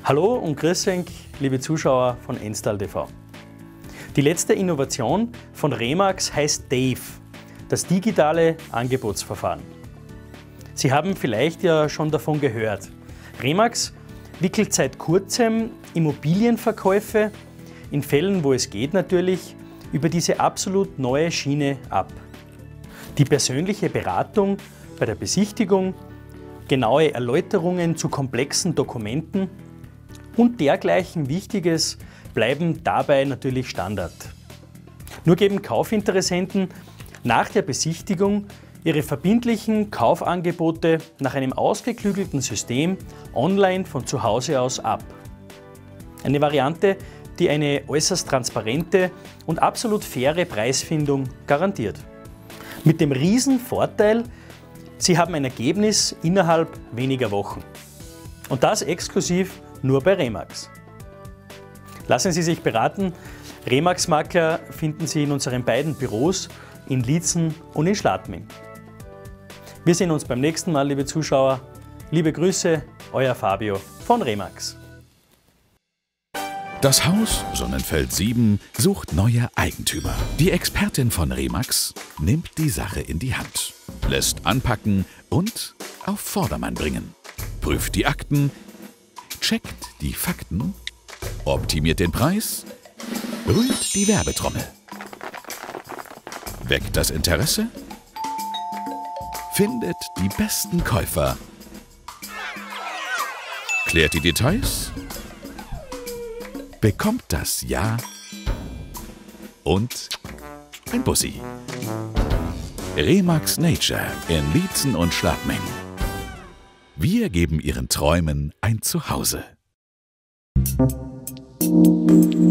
Hallo und grüß euch, liebe Zuschauer von Enstal TV. Die letzte Innovation von Remax heißt Dave, das digitale Angebotsverfahren. Sie haben vielleicht ja schon davon gehört. Remax wickelt seit kurzem Immobilienverkäufe, in Fällen, wo es geht natürlich, über diese absolut neue Schiene ab. Die persönliche Beratung bei der Besichtigung, genaue Erläuterungen zu komplexen Dokumenten und dergleichen Wichtiges bleiben dabei natürlich Standard. Nur geben Kaufinteressenten nach der Besichtigung ihre verbindlichen Kaufangebote nach einem ausgeklügelten System online von zu Hause aus ab. Eine Variante, die eine äußerst transparente und absolut faire Preisfindung garantiert. Mit dem Riesenvorteil, Sie haben ein Ergebnis innerhalb weniger Wochen. Und das exklusiv nur bei Remax. Lassen Sie sich beraten. Remax-Makler finden Sie in unseren beiden Büros in Liezen und in Schladming. Wir sehen uns beim nächsten Mal, liebe Zuschauer. Liebe Grüße, euer Fabio von Remax. Das Haus Sonnenfeld 7 sucht neue Eigentümer. Die Expertin von Remax nimmt die Sache in die Hand, lässt anpacken und auf Vordermann bringen, prüft die Akten, checkt die Fakten, optimiert den Preis, rührt die Werbetrommel. Weckt das Interesse? Findet die besten Käufer? Klärt die Details? Bekommt das Ja und ein Bussi. Remax Nature in Liezen und Schladming. Wir geben Ihren Träumen ein Zuhause.